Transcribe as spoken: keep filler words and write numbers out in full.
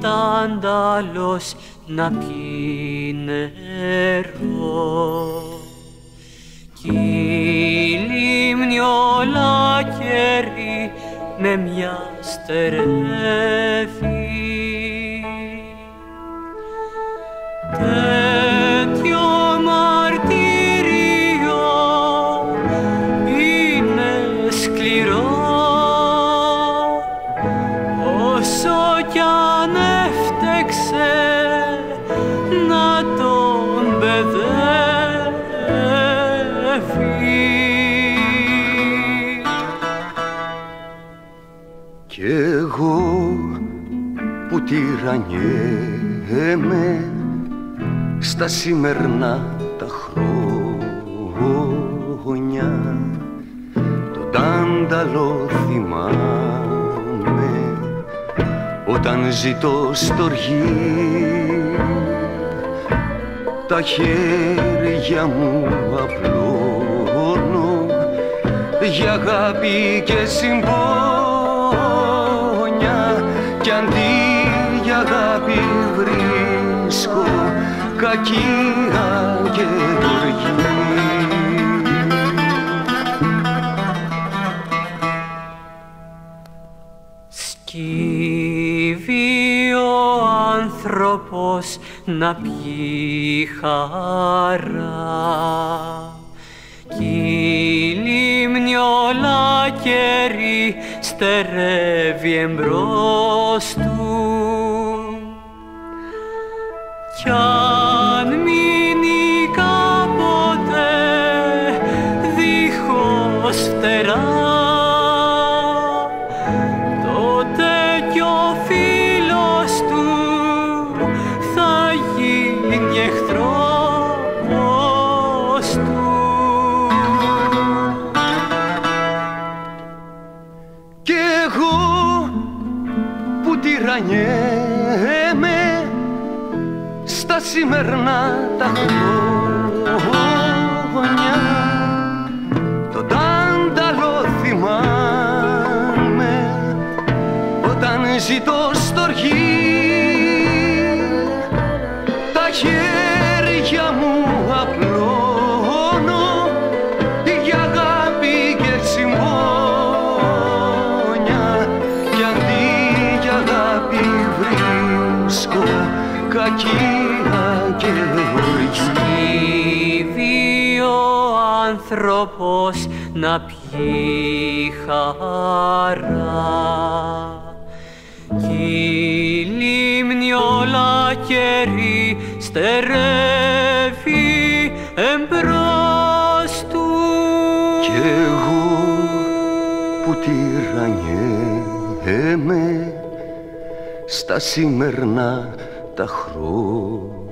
τάνταλος να πιει νερό. Κι η λίμνη όλα κέρι με μια στερεύει. Τέτοιο μαρτύριο είναι σκληρό, όσο κι αν έφτεξε να τον παιδεύει. Κι εγώ που τυραννιέμαι στα σημερινά τα χρόνια, τον τάνταλο θυμάμαι όταν ζητώ στοργή. Τα χέρια μου απλώνω για αγάπη και συμπόνια, κι αντί για αγάπη βρίσκω κακία και οργή. Σκύβει ο άνθρωπος να πιει χαρά, κι η λίμνη όλα κέρι στερεύει εμπρός του. Κι αν μείνει κάποτε δίχως φτερά, τότε κι ο φίλος του θα γίνει εχθρός του. Κι εγώ που τυραννιέμαι στα σημερινά τα χρόνια, τον τάνταλο θυμάμαι όταν ζητώ στοργή. Τα χέρια μου απλώνω για αγάπη και συμπόνια, κι αντί για αγάπη βρίσκω κακία και οργή. Σκύβει ο άνθρωπος να πιει χαρά, κι η λίμνη όλα κέρι στερεύει εμπρός του. Κι εγώ που τυραννιέμαι στα σημερινά τα χρόνια,